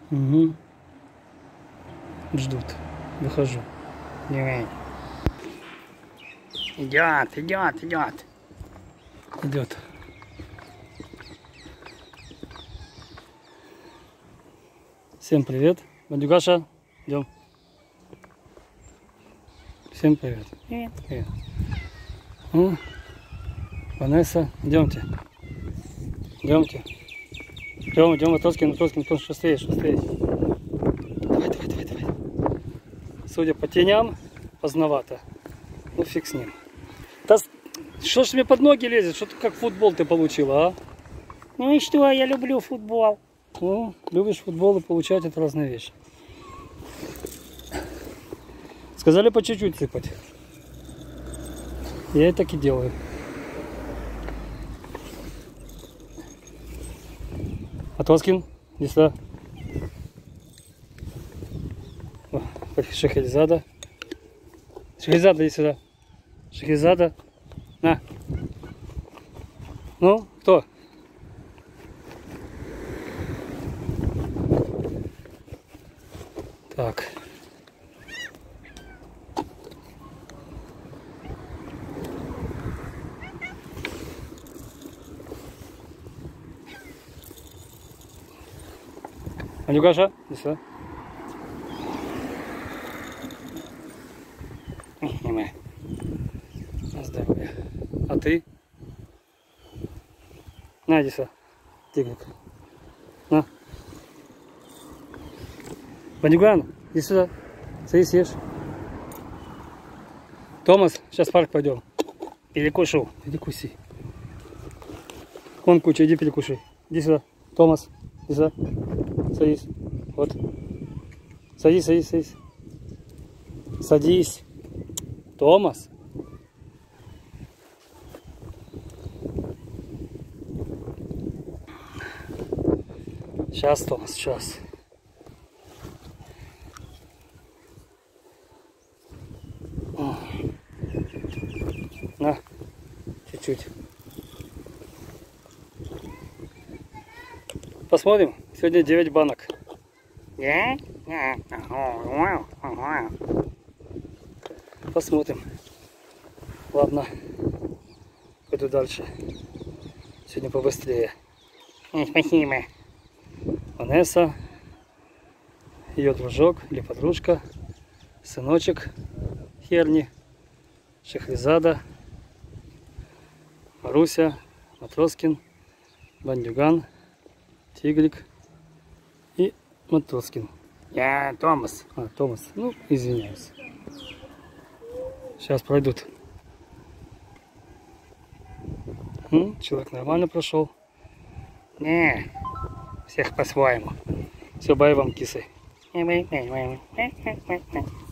Угу. Ждут. Выхожу. Давай. Идет, идет, идет. Идет. Всем привет. Бандюгаша, идем. Всем привет. Привет. Привет. Ну, Ванесса, идемте. Идемте. Идем, идем, Матроскин, шустрее, шустрее. Давай, давай, давай, давай. Судя по теням, поздновато. Ну фиг с ним. Да что ж мне под ноги лезет? Что ты как футбол ты получила, а? Ну и что, я люблю футбол. Ну, любишь футбол и получать — это разные вещи. Сказали по чуть-чуть сыпать. Я и так и делаю. Матроскин, иди сюда. Шахерезада. Шахерезада, иди сюда. Шахерезада. На. Ну, кто? Так. Анюгаша, иди сюда. На здоровье. А ты? На, иди сюда. Тигрик. На. Бандюган, иди сюда. Садись, ешь. Томас, сейчас в парк пойдем. Перекушу. Перекуси. Вон куча, иди перекушай. Иди сюда. Томас, иди сюда. Садись. Вот. Садись, садись, садись. Садись. Томас. Сейчас, Томас, сейчас. На, чуть-чуть. Посмотрим. Сегодня 9 банок. Посмотрим. Ладно. Пойду дальше. Сегодня побыстрее. Спасибо. Ванесса, ее дружок или подружка, сыночек Херни, Шахрезада, Маруся, Матроскин, Бандюган, Тигрик и Матроскин. Я Томас. А, Томас. Ну, извиняюсь. Сейчас пройдут. Человек нормально прошел. Не, всех по-своему. Все, бай вам, кисы.